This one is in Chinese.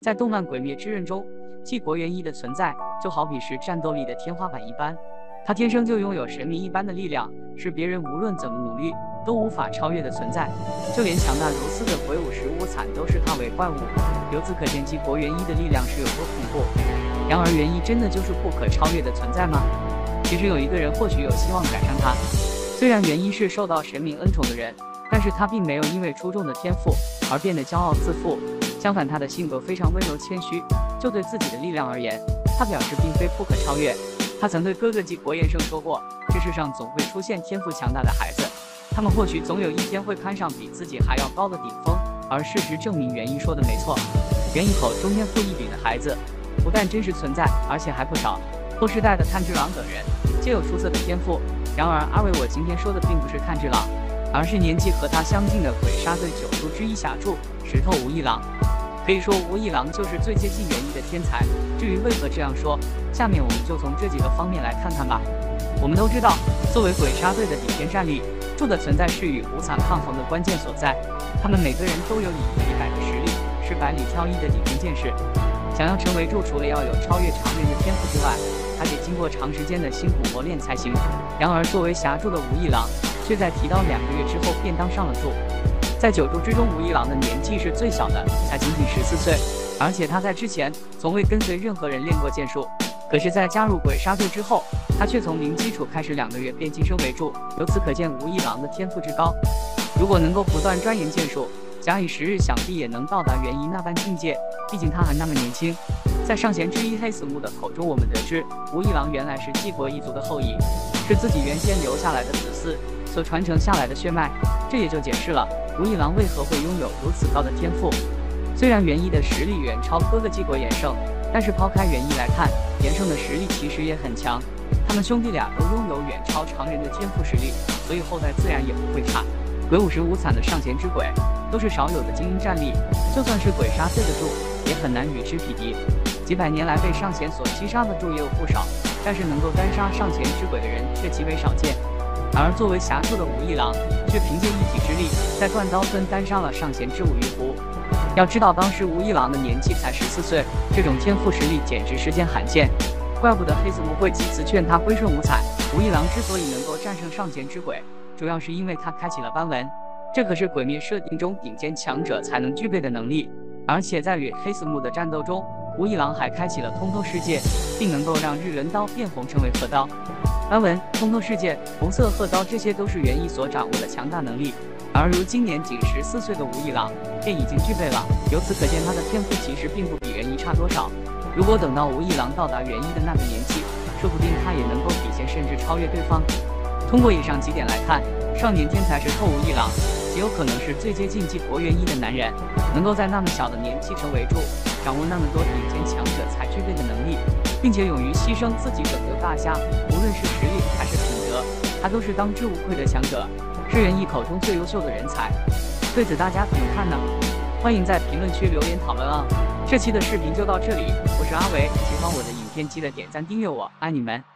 在动漫《鬼灭之刃》中，纪国元一的存在就好比是战斗力的天花板一般，他天生就拥有神明一般的力量，是别人无论怎么努力都无法超越的存在。就连强大如斯的鬼武十五惨都视他为怪物，由此可见纪国元一的力量是有多恐怖。然而，元一真的就是不可超越的存在吗？其实有一个人或许有希望赶上他。虽然元一是受到神明恩宠的人，但是他并没有因为出众的天赋而变得骄傲自负。相反，他的性格非常温柔谦虚。就对自己的力量而言，他表示并非不可超越。他曾对哥哥纪国彦生说过，这世上总会出现天赋强大的孩子，他们或许总有一天会攀上比自己还要高的顶峰。而事实证明，元一说的没错。元一口中天赋异禀的孩子不但真实存在，而且还不少。后世代的炭治郎等人皆有出色的天赋。然而，阿伟我今天说的并不是炭治郎，而是年纪和他相近的鬼杀队9柱之一霞柱石头无一郎。可以说，无一郎就是最接近元一的天才。至于为何这样说，下面我们就从这几个方面来看看吧。我们都知道，作为鬼杀队的顶尖战力，柱的存在是与无惨抗衡的关键所在。他们每个人都有以一敌百的实力，是百里挑一的顶尖剑士。想要成为柱，除了要有超越常人的天赋之外，还得经过长时间的辛苦磨练才行。然而，作为霞柱的无一郎，却在提刀2个月之后便当上了柱。在9柱之中，无一郎的年纪是最小的，才仅仅14岁，而且他在之前从未跟随任何人练过剑术。可是，在加入鬼杀队之后，他却从零基础开始2个月便晋升为柱，由此可见无一郎的天赋之高。如果能够不断钻研剑术，假以时日，想必也能到达元一那般境界。毕竟他还那么年轻。在上弦之一黑死木的口中，我们得知无一郎原来是纪国一族的后裔，是自己原先留下来的子嗣所传承下来的血脉。这也就解释了无一郎为何会拥有如此高的天赋。虽然元一的实力远超哥哥纪国延胜，但是抛开元一来看，延胜的实力其实也很强。他们兄弟俩都拥有远超常人的天赋实力，所以后代自然也不会差。鬼武十五惨的上弦之鬼都是少有的精英战力，就算是鬼杀队的柱，也很难与之匹敌。几百年来被上弦所击杀的柱也有不少，但是能够单杀上弦之鬼的人却极为少见。而作为侠柱的无一郎，却凭借一己之力，在断刀村单杀了上弦之五玉壶。要知道，当时无一郎的年纪才14岁，这种天赋实力简直世间罕见。怪不得黑子木会几次劝他归顺无惨。无一郎之所以能够战胜上弦之鬼，主要是因为他开启了斑纹，这可是鬼灭设定中顶尖强者才能具备的能力。而且在与黑子木的战斗中，无一郎还开启了通透世界，并能够让日轮刀变红成为鹤刀。斑纹、通透世界、红色鹤刀，这些都是元一所掌握的强大能力。而如今年仅14岁的无一郎便已经具备了，由此可见他的天赋其实并不比元一差多少。如果等到无一郎到达元一的那个年纪，说不定他也能够比肩甚至超越对方。通过以上几点来看，少年天才石头无一郎极有可能是最接近纪国元一的男人，能够在那么小的年纪成为柱，掌握那么多顶尖强者才具备的能力，并且勇于牺牲自己拯救大家，无论是实力还是品德，他都是当之无愧的强者，是元一口中最优秀的人才。对此大家怎么看呢？欢迎在评论区留言讨论啊！这期的视频就到这里，我是阿维，喜欢我的影片记得点赞订阅我，爱你们。